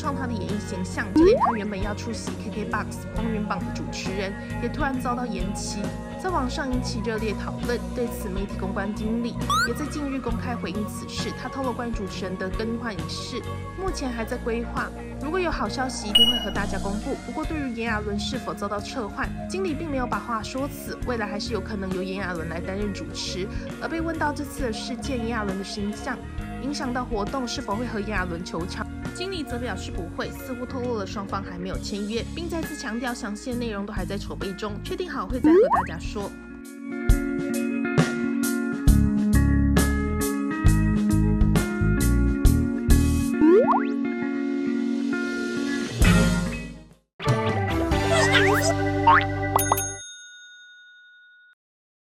创他的演艺形象，就连他原本要出席 KKBOX 风云榜的主持人，也突然遭到延期，在网上引起热烈讨论。对此，媒体公关经理也在近日公开回应此事。他透露关于主持人的更换仪式，目前还在规划，如果有好消息，一定会和大家公布。不过，对于炎亚纶是否遭到撤换，经理并没有把话说死，未来还是有可能由炎亚纶来担任主持。而被问到这次的事件，炎亚纶的形象影响到活动是否会和炎亚纶球场，经理则表示不会，似乎透露了双方还没有签约，并再次强调详细的内容都还在筹备中，确定好会再和大家说。